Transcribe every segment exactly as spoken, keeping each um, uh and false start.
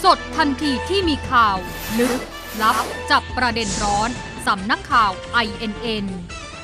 สดทันทีที่มีข่าวลึกลับจับประเด็นร้อนสำนักข่าว ไอ เอ็น เอ็น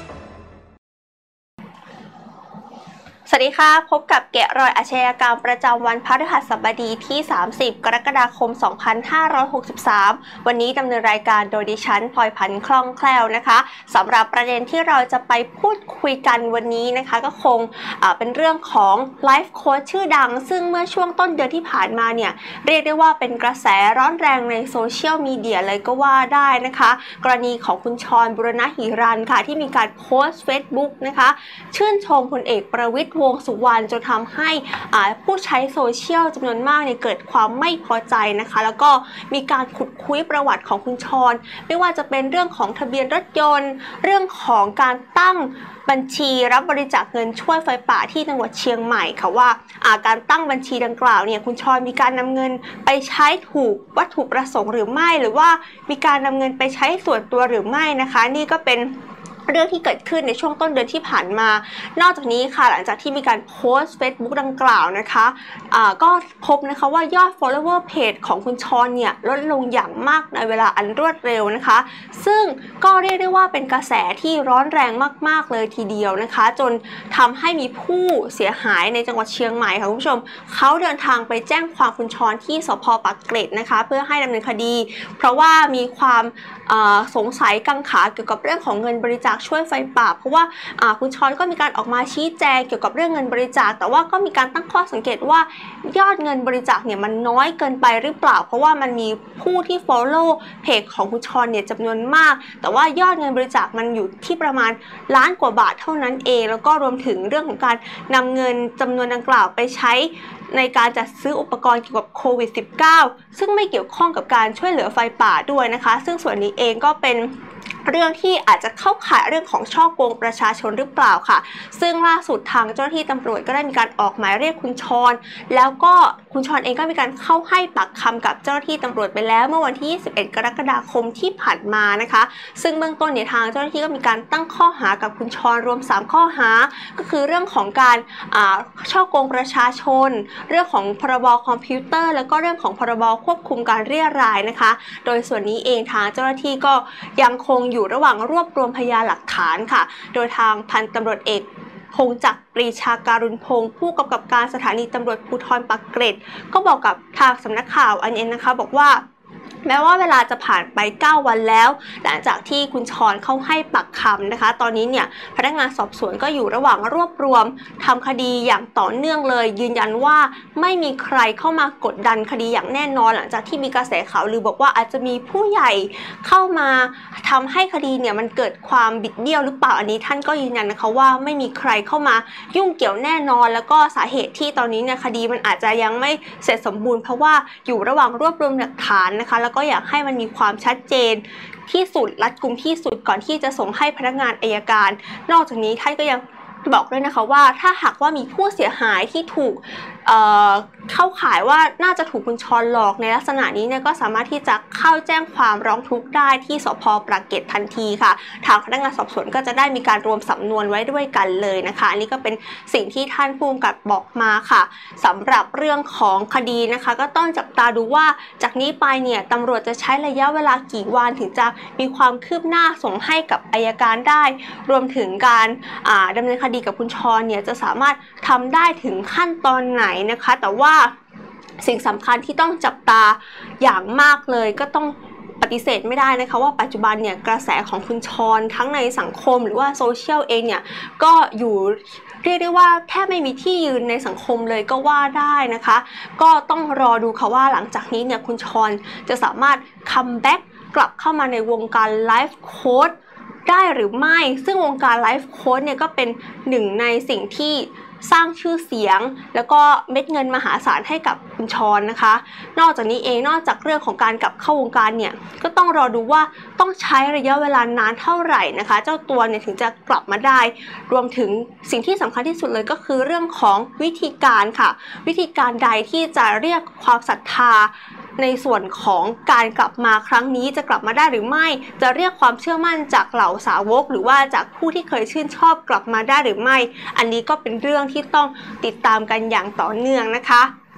สวัสดีค่ะพบกับแกะรอยอาชญากรรมประจำวันพฤหัสบดีที่สามสิบกรกฎาคมสองพันห้าร้อยหกสิบสามวันนี้ดำเนินรายการโดยดิฉันพลอยพันธ์คล่องแคล่วนะคะสำหรับประเด็นที่เราจะไปพูดคุยกันวันนี้นะคะก็คงเป็นเรื่องของไลฟ์โค้ชชื่อดังซึ่งเมื่อช่วงต้นเดือนที่ผ่านมาเนี่ยเรียกได้ว่าเป็นกระแสร้อนแรงในโซเชียลมีเดียเลยก็ว่าได้นะคะกรณีของคุณชรบุรณหิรัญค่ะที่มีการโพสต์ Facebook นะคะชื่นชมพลเอกประวิตรวงษ์สุวรรณจนทำให้ผู้ใช้โซเชียลจำนวนมากเนี่ยเกิดความไม่พอใจนะคะแล้วก็มีการขุดคุยประวัติของคุณชรไม่ว่าจะเป็นเรื่องของทะเบียนรถยนต์เรื่องของการตั้งบัญชีรับบริจาคเงินช่วยไฟป่าที่จังหวัดเชียงใหม่ค่ะว่าการตั้งบัญชีดังกล่าวเนี่ยคุณชรมีการนำเงินไปใช้ถูกวัตถุประสงค์หรือไม่หรือว่ามีการนำเงินไปใช้ส่วนตัวหรือไม่นะคะนี่ก็เป็นเรื่องที่เกิดขึ้นในช่วงต้นเดือนที่ผ่านมานอกจากนี้ค่ะหลังจากที่มีการโพสต์ Facebook ดังกล่าวนะคะะก็พบนะคะว่ายอด follower page ของคุณชรเนี่ยลดลงอย่างมากในเวลาอันรวดเร็วนะคะซึ่งก็เรียกได้ว่าเป็นกระแสที่ร้อนแรงมากๆเลยทีเดียวนะคะจนทำให้มีผู้เสียหายในจังหวัดเชียงใหม่ค่ะคุณผู้ชมเขาเดินทางไปแจ้งความคุณชรที่สภ.ปากเกร็ดนะคะเพื่อให้ดำเนินคดีเพราะว่ามีความสงสัยกังขาเกี่ยวกับเรื่องของเงินบริจาคช่วยไฟป่าเพราะว่าคุณชรก็มีการออกมาชี้แจงเกี่ยวกับเรื่องเงินบริจาคแต่ว่าก็มีการตั้งข้อสังเกตว่ายอดเงินบริจาคเนี่ยมันน้อยเกินไปหรือเปล่าเพราะว่ามันมีผู้ที่ follow เพจของคุณชรเนี่ยจำนวนมากแต่ว่ายอดเงินบริจาคมันอยู่ที่ประมาณล้านกว่าบาทเท่านั้นเองแล้วก็รวมถึงเรื่องของการนำเงินจำนวนดังกล่าวไปใช้ในการจัดซื้ออุปกรณ์เกี่ยวกับโควิด สิบเก้า ซึ่งไม่เกี่ยวข้องกับการช่วยเหลือไฟป่าด้วยนะคะซึ่งส่วนนี้เองก็เป็นเรื่องที่อาจจะเข้าข่ายเรื่องของช่อโกงประชาชนหรือเปล่าค่ะซึ่งล่าสุดทางเจ้าหน้าที่ตำรวจก็ได้มีการออกหมายเรียกคุณชรแล้วก็คุณชรเองก็มีการเข้าให้ปากคำกับเจ้าหน้าที่ตำรวจไปแล้วเมื่อวันที่ยี่สิบเอ็ดกรกฎาคมที่ผ่านมานะคะซึ่งเบื้องต้นเนี่ยทางเจ้าหน้าที่ก็มีการตั้งข้อหากับคุณชรรวมสามข้อหาก็คือเรื่องของการช่อโกงประชาชนเรื่องของพรบคอมพิวเตอร์แล้วก็เรื่องของพรบควบคุมการเรียรายนะคะโดยส่วนนี้เองทางเจ้าหน้าที่ก็ยังคงอยู่ระหว่างรวบรวมพยานหลักฐานค่ะโดยทางพันตำรวจเอกพงจักรปรีชาการุณพงศ์ผู้กำกับการสถานีตำรวจภูธรปากเกร็ดก็บอกกับทางสำนักข่าว ไอ เอ็น เอ็น นะคะบอกว่าแม้ว่าเวลาจะผ่านไปเก้าวันแล้วหลังจากที่คุณชรเข้าให้ปากคำนะคะตอนนี้เนี่ยพนักงานสอบสวนก็อยู่ระหว่างรวบรวมทำคดีอย่างต่อเนื่องเลยยืนยันว่าไม่มีใครเข้ามากดดันคดีอย่างแน่นอนหลังจากที่มีกระแสข่าวลือบอกว่าอาจจะมีผู้ใหญ่เข้ามาทำให้คดีเนี่ยมันเกิดความบิดเบี้ยวหรือเปล่าอันนี้ท่านก็ยืนยันนะคะว่าไม่มีใครเข้ามายุ่งเกี่ยวแน่นอนแล้วก็สาเหตุที่ตอนนี้เนี่ยคดีมันอาจจะยังไม่เสร็จสมบูรณ์เพราะว่าอยู่ระหว่างรวบรวมหลักฐานนะคะแล้วก็อยากให้มันมีความชัดเจนที่สุดรัดกุมที่สุดก่อนที่จะส่งให้พนักงานอัยการนอกจากนี้ท่านก็ยังบอกด้วยนะคะว่าถ้าหากว่ามีผู้เสียหายที่ถูกเอ่อเข้าข่ายว่าน่าจะถูกคุณชรหลอกในลักษณะนี้เนี่ยก็สามารถที่จะเข้าแจ้งความร้องทุกข์ได้ที่สภ.ปากเกร็ดทันทีค่ะทางพนักงานสอบสวนก็จะได้มีการรวมสำนวนไว้ด้วยกันเลยนะคะอันนี้ก็เป็นสิ่งที่ท่านผู้กำกับบอกมาค่ะสำหรับเรื่องของคดีนะคะก็ต้องจับตาดูว่าจากนี้ไปเนี่ยตำรวจจะใช้ระยะเวลากี่วันถึงจะมีความคืบหน้าส่งให้กับอัยการได้รวมถึงการดำเนินคดีกับคุณชรเนี่ยจะสามารถทำได้ถึงขั้นตอนไหนนะคะแต่ว่าสิ่งสำคัญที่ต้องจับตาอย่างมากเลยก็ต้องปฏิเสธไม่ได้นะคะว่าปัจจุบันเนี่ยกระแสของคุณชรทั้งในสังคมหรือว่าโซเชียลเองเนี่ยก็อยู่เรียกได้ว่าแทบไม่มีที่ยืนในสังคมเลยก็ว่าได้นะคะก็ต้องรอดูค่ะว่าหลังจากนี้เนี่ยคุณชรจะสามารถคัมแบ็กกลับเข้ามาในวงการไลฟ์โค้ชได้หรือไม่ซึ่งวงการไลฟ์โค้ชเนี่ยก็เป็นหนึ่งในสิ่งที่สร้างชื่อเสียงแล้วก็เม็ดเงินมหาศาลให้กับคุณชรนะคะนอกจากนี้เองนอกจากเรื่องของการกลับเข้าวงการเนี่ยก็ต้องรอดูว่าต้องใช้ระยะเวลานานเท่าไหร่นะคะเจ้าตัวเนี่ยถึงจะกลับมาได้รวมถึงสิ่งที่สำคัญที่สุดเลยก็คือเรื่องของวิธีการค่ะวิธีการใดที่จะเรียกความศรัทธาในส่วนของการกลับมาครั้งนี้จะกลับมาได้หรือไม่จะเรียกความเชื่อมั่นจากเหล่าสาวกหรือว่าจากผู้ที่เคยชื่นชอบกลับมาได้หรือไม่อันนี้ก็เป็นเรื่องที่ต้องติดตามกันอย่างต่อเนื่องนะคะ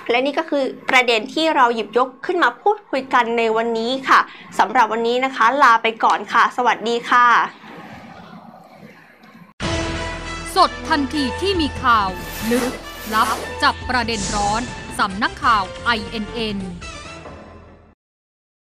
และนี่ก็คือประเด็นที่เราหยิบยกขึ้นมาพูดคุยกันในวันนี้ค่ะสำหรับวันนี้นะคะลาไปก่อนค่ะสวัสดีค่ะสดทันทีที่มีข่าวลึกลับจับประเด็นร้อนสำนักข่าว ไอ เอ็น เอ็น